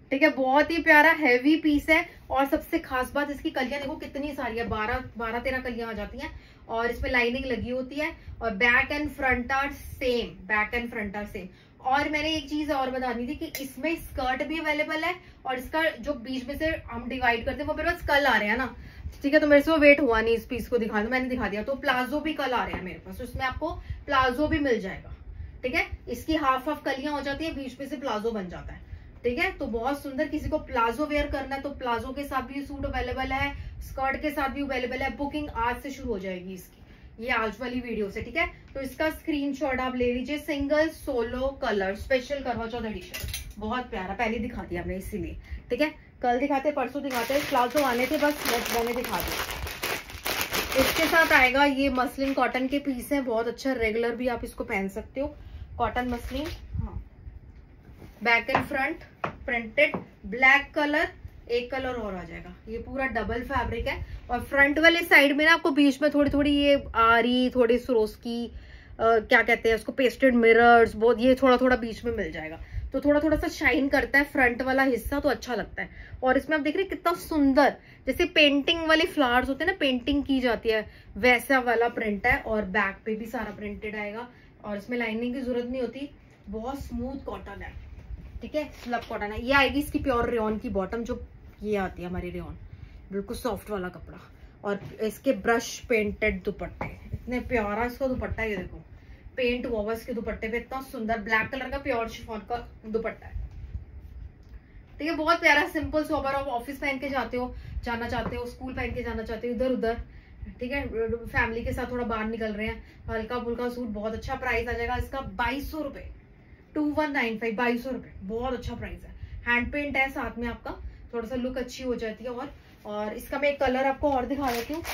Speaker 1: ठीक है, बहुत ही प्यारा हैवी पीस है। और सबसे खास बात इसकी कलियां देखो कितनी सारी है, बारह बारह तेरह कलियां आ जाती हैं और इसमें लाइनिंग लगी होती है। और back and front are same, back and front are same. और मैंने एक चीज और बतानी थी कि इसमें स्कर्ट भी अवेलेबल है और इसका जो बीच में से हम डिवाइड करते हैं वो मेरे पास कल आ रहे हैं ना, ठीक है, तो मेरे से वो वेट हुआ नहीं इस पीस को दिखाने, मैंने दिखा दिया। तो प्लाजो भी कल आ रहे हैं मेरे पास, तो इसमें आपको प्लाजो भी मिल जाएगा। ठीक है, इसकी हाफ हाफ कलियां हो जाती है, बीच में से प्लाजो बन जाता है। ठीक है, तो बहुत सुंदर, किसी को प्लाजो वेयर करना है तो प्लाजो के साथ भी सूट अवेलेबल है, स्कर्ट के साथ भी अवेलेबल है। बुकिंग आज से शुरू हो जाएगी इसकी, ये आज वाली वीडियो से। ठीक है, तो इसका स्क्रीनशॉट आप ले लीजिए। सिंगल सोलो कलर स्पेशल करवा चौथ एडिशन, बहुत प्यारा, पहले दिखा दिया हमने इसीलिए। ठीक है, कल दिखाते, परसों दिखाते, प्लाजो आने थे बस, मैंने दिखा दिया। इसके साथ आएगा ये मसलिन कॉटन के पीस है, बहुत अच्छा, रेगुलर भी आप इसको पहन सकते हो, कॉटन मसलिन। हाँ, back and front printed, black colour, एक कलर और आ जाएगा। ये पूरा डबल फैब्रिक है। और फ्रंट वाले साइड में ना आपको बीच में थोड़ी थोड़ी ये आरी, थोड़ी सरोस्की, क्या कहते हैं उसको, पेस्टेड मिरर्स, बहुत ये थोड़ा थोड़ा बीच में मिल जाएगा, तो थोड़ा थोड़ा सा शाइन करता है फ्रंट वाला हिस्सा, तो अच्छा लगता है। और इसमें आप देख रहे हैं कितना सुंदर, जैसे पेंटिंग वाले फ्लावर्स होते हैं ना, पेंटिंग की जाती है, वैसा वाला प्रिंट है। और बैक पे भी सारा प्रिंटेड आएगा और इसमें लाइनिंग की जरूरत नहीं होती, बहुत स्मूथ कॉटन है। ठीक है, स्लब कॉटन है। ये आएगी इसकी प्योर रेयन की बॉटम, जो ये आती है हमारी रेयन, बिल्कुल सॉफ्ट वाला कपड़ा। और इसके ब्रश पेंटेड दुपट्टे, इतने प्यारा इसका दुपट्टा, ये देखो पेंट हुआ इसके दुपट्टे पे, इतना सुंदर ब्लैक कलर का प्योर शिफॉन का दुपट्टा है। ठीक है, बहुत प्यारा, सिंपल सोबर। आप ऑफिस पहन के जाते हो, जाना चाहते हो, स्कूल पहन के जाना चाहते हो, इधर उधर, ठीक है, फैमिली के साथ थोड़ा बाहर निकल रहे हैं, हल्का फुल्का सूट, बहुत अच्छा प्राइस आ जाएगा इसका, बाईस सौ रुपए, टू वन नाइन फाइव, बाईस सौ रुपए, बहुत अच्छा प्राइस है। हैंड पेंट है साथ में, आपका थोड़ा सा लुक अच्छी हो जाती है। और और इसका मैं एक कलर आपको और दिखा देती हूँ।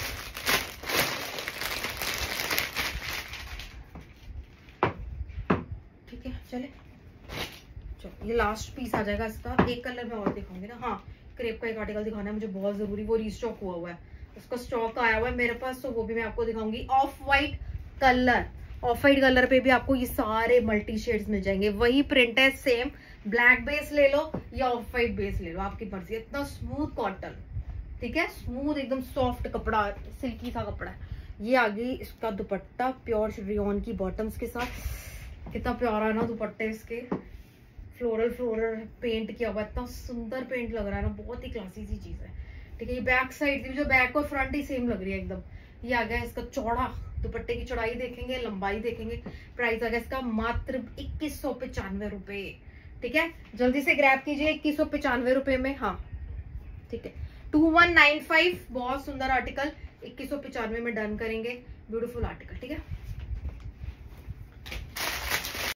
Speaker 1: ठीक है, चले चलो, ये लास्ट पीस आ जाएगा इसका। एक कलर में और दिखाऊंगी ना, हाँ, क्रेप का एक आर्टिकल दिखाना है मुझे बहुत जरूरी, वो रीस्टॉक हुआ हुआ है, उसका स्टॉक आया हुआ है मेरे पास, तो वो भी मैं आपको दिखाऊंगी। Off white colour, off white colour पे भी आपको ये सारे मल्टी शेड्स मिल जाएंगे, वही प्रिंट है सेम, ब्लैक बेस ले लो या ऑफ वाइट बेस ले लो, आपकी मर्जी। इतना स्मूथ कॉटन, ठीक है, स्मूथ एकदम सॉफ्ट कपड़ा, सिल्की सा कपड़ा है। ये आ गई इसका दुपट्टा, प्योर रेयन की बॉटम्स के साथ, कितना प्यारा ना दुपट्टे इसके, फ्लोरल फ्लोरल पेंट किया हुआ, इतना सुंदर पेंट लग रहा है ना, बहुत ही क्लासी सी चीज है। ठीक है, ये बैक साइड थी, जो बैक और फ्रंट ही सेम लग रही है एकदम। ये आ गया इसका चौड़ा, दुपट्टे की चौड़ाई देखेंगे, लंबाई देखेंगे। प्राइस आ गया इसका मात्र इक्कीस सौ पचानवे रुपए। ठीक है, जल्दी से ग्रैब कीजिए, इक्कीस सौ पचानवे रुपए में। हाँ, ठीक है, टू वन नाइन फाइव, बहुत सुंदर आर्टिकल, इक्कीस सौ पचानवे में डन करेंगे, ब्यूटीफुल आर्टिकल। ठीक है।